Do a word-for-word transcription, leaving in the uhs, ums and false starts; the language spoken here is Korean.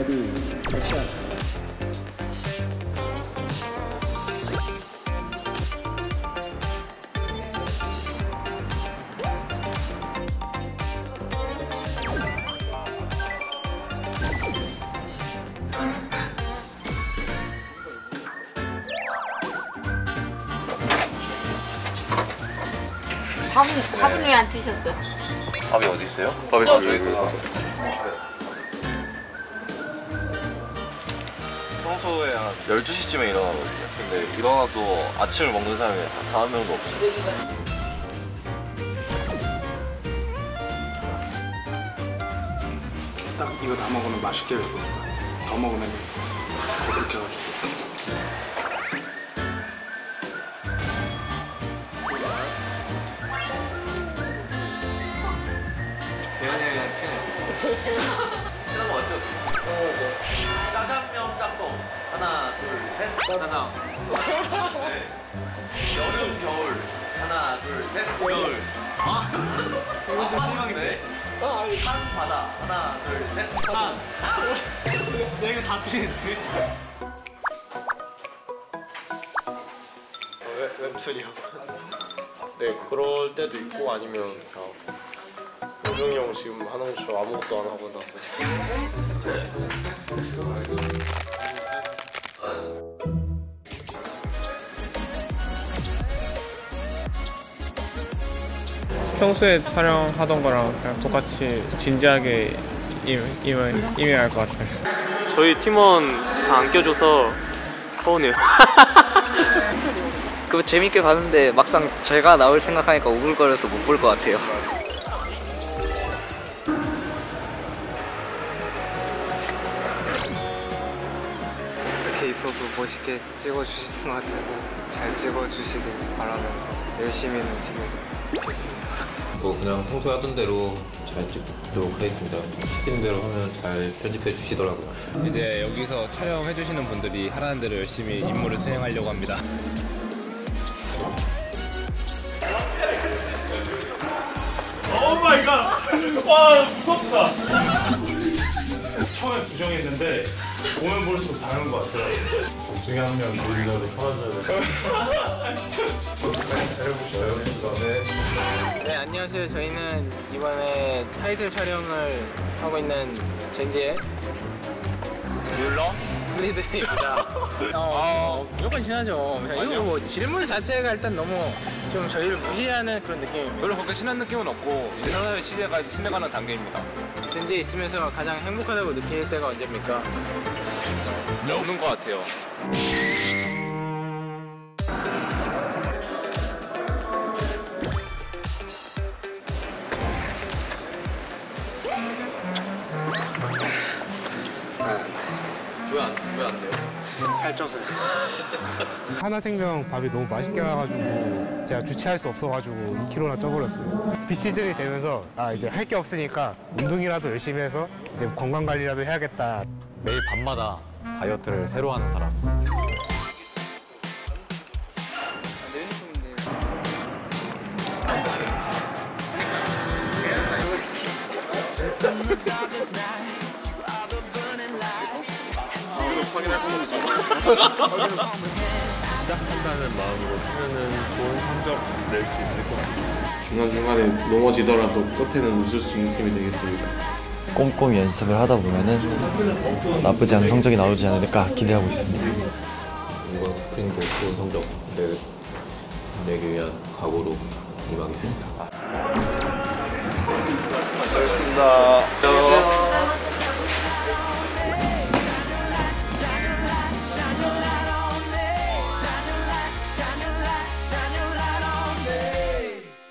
레디, 액션. 밥은, 밥은 왜 안 드셨어요? 밥이 어디 있어요? 밥이 저기 있구나. 평소에 한 열두 시쯤에 일어나거든요. 근데 일어나도 아침을 먹는 사람이 단 한 명도 없어요. 딱 이거 다 먹으면 맛있게 되고 더 먹으면 더 그렇게 해가지고. 대현이랑 친해. 친한 거 맞죠? 짜장면 짬뽕 하나 둘셋 짜장. 네. 여름 겨울 하나 둘셋 겨울. 아 이거 좀 실망이네. 산 바다 하나 둘셋 산. 나 이거 다 틀리는데. 웹툰이요. 네, 그럴 때도 있고 아니면 그냥 호중이 형 지금 하는 것처럼 아무것도 안 하거나. 평소에 촬영하던 거랑 그냥 똑같이 진지하게 임, 임을, 임해야 할 것 같아요. 저희 팀원 다 안 껴줘서 서운해요. 그 재밌게 봤는데 막상 제가 나올 생각하니까 우글거려서 못 볼 것 같아요. 어떻게 있어도 멋있게 찍어주시는 것 같아서 잘 찍어주시길 바라면서 열심히는 찍어보겠습니다. 뭐 그냥 평소에 하던 대로 잘 찍도록 하겠습니다. 시키는 대로 하면 잘 편집해 주시더라고요. 이제 여기서 촬영해 주시는 분들이 하라는 대로 열심히 임무를 수행하려고 합니다. 오 마이 갓! 와 무섭다. 처음에 부정했는데 보면 볼수록 다른 것 같아요. 둘 중에 한 명 놀리라도 사라져야 돼. 아 진짜. 잘해보시죠. 네. 네, 안녕하세요. 저희는 이번에 타이틀 촬영을 하고 있는 젠지의 뮬러 리드입니다. 어, 어, 무조건 친하죠. 이거 뭐 질문 자체가 일단 너무 좀 저희를 무시하는 그런 느낌입니다. 별로 그렇게 친한 느낌은 없고 이제 서서히 시대가 신뢰가는 단계입니다. 젠지에 있으면서 가장 행복하다고 느낄 때가 언제입니까? 없는 것 같아요. 왜안 왜 안 돼요? 살쪄서요. 하나생명 밥이 너무 맛있게 나와가지고 제가 주체할 수 없어가지고 이 킬로그램나 쪄버렸어요. 비시즌이 되면서 아 이제 할 게 없으니까 운동이라도 열심히 해서 이제 건강관리라도 해야겠다. 매일 밤마다 다이어트를 새로 하는 사람. 시작한다는 마음으로 하면은 좋은 성적 낼 수 있을 것 같아요. 중간중간에 넘어지더라도 끝에는 웃을 수 있는 팀이 되겠습니다. 꼼꼼히 연습을 하다 보면은 나쁘지 않은 성적이 나오지 않을까 기대하고 있습니다. 이번 스프링도 좋은 성적 내, 내기 위한 각오로 임하겠습니다. 수고하셨습니다. 안녕하세요.